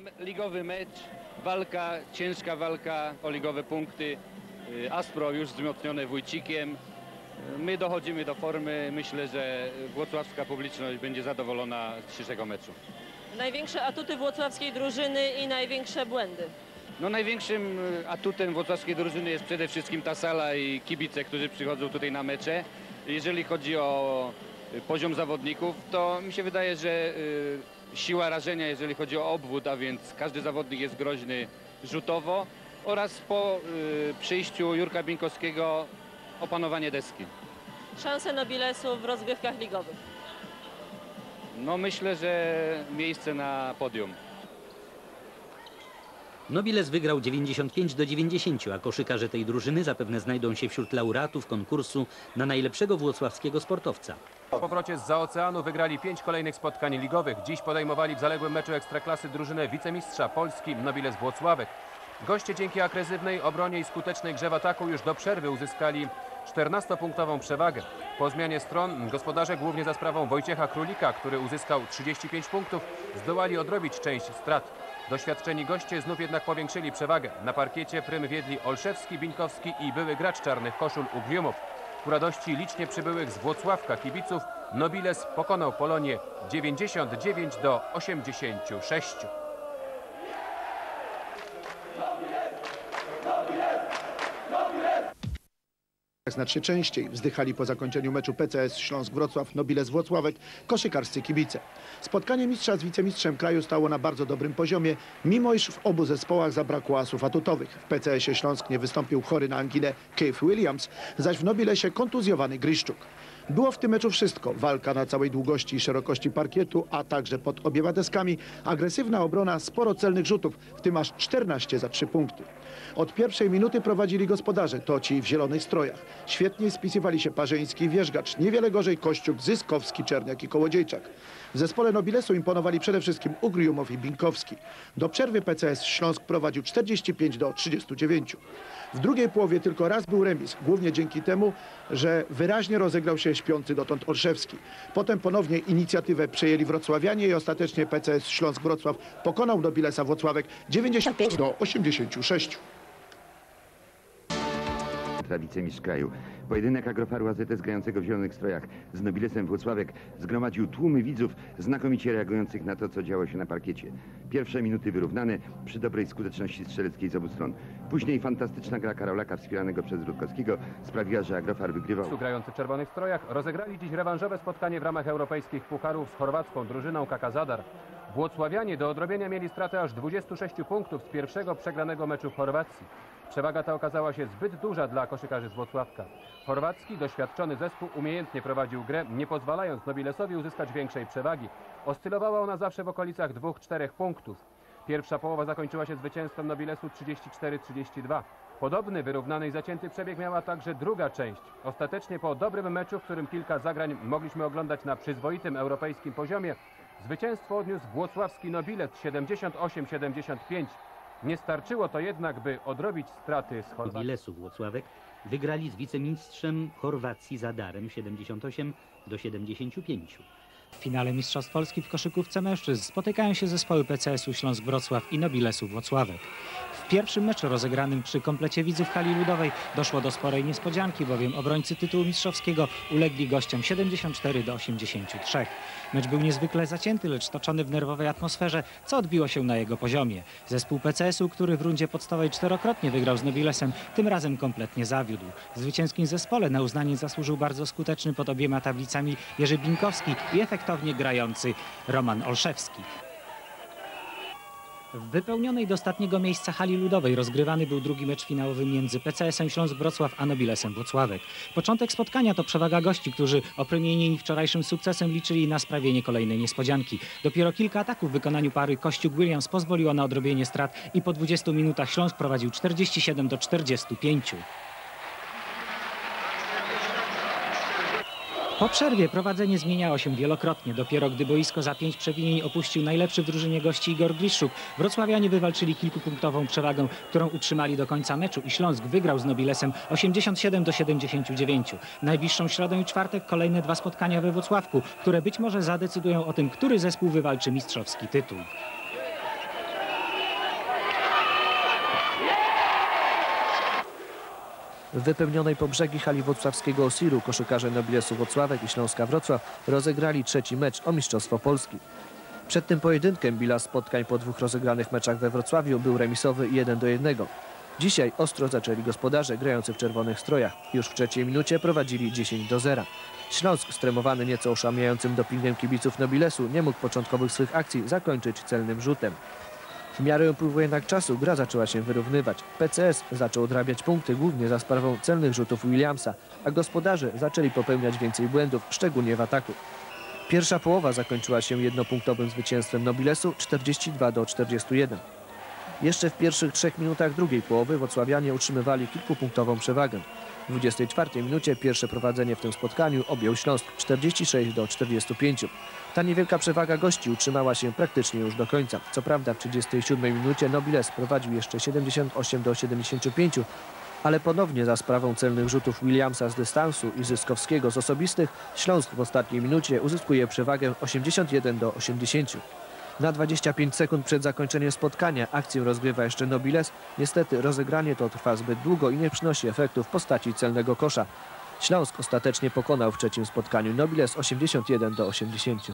ligowy mecz, walka, ciężka walka o ligowe punkty. Aspro już wzmocnione Wójcikiem. My dochodzimy do formy. Myślę, że włocławska publiczność będzie zadowolona z dzisiejszego meczu. Największe atuty włocławskiej drużyny i największe błędy. No, największym atutem włocławskiej drużyny jest przede wszystkim ta sala i kibice, którzy przychodzą tutaj na mecze. Jeżeli chodzi o poziom zawodników, to mi się wydaje, że siła rażenia, jeżeli chodzi o obwód, a więc każdy zawodnik jest groźny rzutowo, oraz po przyjściu Jurka Binkowskiego opanowanie deski. Szanse Nobilesu w rozgrywkach ligowych. No, myślę, że miejsce na podium. Nobiles wygrał 95-90, a koszykarze tej drużyny zapewne znajdą się wśród laureatów konkursu na najlepszego włocławskiego sportowca. Po powrocie zza oceanu wygrali 5 kolejnych spotkań ligowych. Dziś podejmowali w zaległym meczu Ekstraklasy drużynę wicemistrza Polski Nobiles Włocławek. Goście dzięki agresywnej obronie i skutecznej grze w ataku już do przerwy uzyskali 14-punktową przewagę. Po zmianie stron gospodarze, głównie za sprawą Wojciecha Królika, który uzyskał 35 punktów, zdołali odrobić część strat. Doświadczeni goście znów jednak powiększyli przewagę. Na parkiecie prym wiedli Olszewski, Bińkowski i były gracz czarnych koszul Ugliumów. Ku radości licznie przybyłych z Włocławka kibiców Nobiles pokonał Polonię 99-86. Znacznie częściej wzdychali po zakończeniu meczu PCS Śląsk Wrocław Nobiles Włocławek koszykarscy kibice. Spotkanie mistrza z wicemistrzem kraju stało na bardzo dobrym poziomie, mimo iż w obu zespołach zabrakło asów atutowych. W PCS-ie Śląsk nie wystąpił chory na anginę Keith Williams, zaś w Nobilesie kontuzjowany Griszczuk. Było w tym meczu wszystko. Walka na całej długości i szerokości parkietu, a także pod obiema deskami. Agresywna obrona, sporo celnych rzutów, w tym aż 14 za 3 punkty. Od pierwszej minuty prowadzili gospodarze, to ci w zielonych strojach. Świetnie spisywali się Parzyński, Wierzgacz, niewiele gorzej Kościuk, Zyskowski, Czerniak i Kołodziejczak. W zespole Nobilesu imponowali przede wszystkim Ugriumow i Binkowski. Do przerwy PCS Śląsk prowadził 45-39. W drugiej połowie tylko raz był remis, głównie dzięki temu, że wyraźnie rozegrał się śpiący dotąd Olszewski. Potem ponownie inicjatywę przejęli wrocławianie i ostatecznie PCS Śląsk Wrocław pokonał Nobilesa Włocławek 95-86. Wicemistrz kraju. Pojedynek Agrofaru AZS grającego w zielonych strojach z Nobilesem Włocławek zgromadził tłumy widzów znakomicie reagujących na to, co działo się na parkiecie. Pierwsze minuty wyrównane przy dobrej skuteczności strzeleckiej z obu stron. Później fantastyczna gra Karolaka wspieranego przez Rutkowskiego sprawiła, że Agrofar wygrywał. Grający w czerwonych strojach rozegrali dziś rewanżowe spotkanie w ramach europejskich pucharów z chorwacką drużyną KK Zadar. Włocławianie do odrobienia mieli stratę aż 26 punktów z pierwszego przegranego meczu w Chorwacji. Przewaga ta okazała się zbyt duża dla koszykarzy z Włocławka. Chorwacki, doświadczony zespół umiejętnie prowadził grę, nie pozwalając Nobilesowi uzyskać większej przewagi. Oscylowała ona zawsze w okolicach 2-4 punktów. Pierwsza połowa zakończyła się zwycięstwem Nobilesu 34-32. Podobny, wyrównany i zacięty przebieg miała także druga część. Ostatecznie po dobrym meczu, w którym kilka zagrań mogliśmy oglądać na przyzwoitym europejskim poziomie, zwycięstwo odniósł włocławski Nobiles 78-75. Nie starczyło to jednak, by odrobić straty z Chorwacji. Nobilesu Włocławek wygrali z wicemistrzem Chorwacji Zadarem 78-75. W finale Mistrzostw Polski w koszykówce mężczyzn spotykają się zespoły PCS-u Śląsk Wrocław i Nobilesu Włocławek. W pierwszym meczu rozegranym przy komplecie widzów hali ludowej doszło do sporej niespodzianki, bowiem obrońcy tytułu mistrzowskiego ulegli gościom 74-83. Mecz był niezwykle zacięty, lecz toczony w nerwowej atmosferze, co odbiło się na jego poziomie. Zespół PCS-u, który w rundzie podstawowej 4-krotnie wygrał z Nobilesem, tym razem kompletnie zawiódł. W zwycięskim zespole na uznanie zasłużył bardzo skuteczny pod obiema tablicami Jerzy Binkowski i efektownie grający Roman Olszewski. W wypełnionej do ostatniego miejsca hali ludowej rozgrywany był drugi mecz finałowy między PCS-em Śląsk Wrocław a Nobilesem Włocławek. Początek spotkania to przewaga gości, którzy opromienieni wczorajszym sukcesem liczyli na sprawienie kolejnej niespodzianki. Dopiero kilka ataków w wykonaniu pary Kościuk-Williams pozwoliło na odrobienie strat i po 20 minutach Śląsk prowadził 47-45. Po przerwie prowadzenie zmieniało się wielokrotnie. Dopiero gdy boisko za 5 przewinień opuścił najlepszy w drużynie gości Igor Griszczuk, wrocławianie wywalczyli kilkupunktową przewagę, którą utrzymali do końca meczu i Śląsk wygrał z Nobilesem 87-79. Najbliższą środę i czwartek kolejne 2 spotkania we Włocławku, które być może zadecydują o tym, który zespół wywalczy mistrzowski tytuł. W wypełnionej po brzegi hali wrocławskiego Osiru koszykarze Nobilesu Włocławek i Śląska Wrocław rozegrali trzeci mecz o Mistrzostwo Polski. Przed tym pojedynkiem bilans spotkań po 2 rozegranych meczach we Wrocławiu był remisowy 1-1. Dzisiaj ostro zaczęli gospodarze grający w czerwonych strojach. Już w trzeciej minucie prowadzili 10-0. Śląsk, stremowany nieco oszałamiającym dopingiem kibiców Nobilesu, nie mógł początkowych swych akcji zakończyć celnym rzutem. W miarę upływu jednak czasu gra zaczęła się wyrównywać. PCS zaczął odrabiać punkty głównie za sprawą celnych rzutów Williamsa, a gospodarze zaczęli popełniać więcej błędów, szczególnie w ataku. Pierwsza połowa zakończyła się jednopunktowym zwycięstwem Nobilesu 42-41. Jeszcze w pierwszych 3 minutach drugiej połowy wrocławianie utrzymywali kilkupunktową przewagę. W 24 minucie pierwsze prowadzenie w tym spotkaniu objął Śląsk 46-45. Ta niewielka przewaga gości utrzymała się praktycznie już do końca. Co prawda w 37 minucie Nobiles prowadził jeszcze 78-75, ale ponownie za sprawą celnych rzutów Williamsa z dystansu i Zyskowskiego z osobistych Śląsk w ostatniej minucie uzyskuje przewagę 81-80. Na 25 sekund przed zakończeniem spotkania akcję rozgrywa jeszcze Nobiles. Niestety rozegranie to trwa zbyt długo i nie przynosi efektu w postaci celnego kosza. Śląsk ostatecznie pokonał w trzecim spotkaniu Nobiles 81-80.